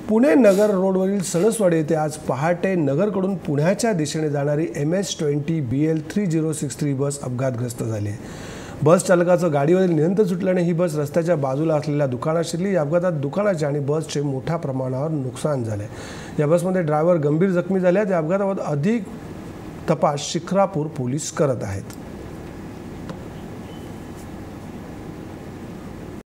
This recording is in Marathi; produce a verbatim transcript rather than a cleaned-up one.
पुणे नगर रोडवरील सणसवाडी येथे आज पहाटे नगरकडून पुण्याच्या दिशेने जाणारी M S twenty B L three zero six three bus अपघातग्रस्त झाली आहे। बस चालकाचं गाडीवरील नियंत्रण सुटल्याने ही बस रस्त्याच्या बाजूला असलेल्या दुकानात शिरली। या अपघातात दुकानाचे आणि बसचे मोठ्या प्रमाणावर नुकसान झाले। या बसमध्ये ड्रायव्हर गंभीर जखमी झाले आहेत। या अपघाताबाबत अधिक तपास शिक्रापूर पोलीस करत आहेत।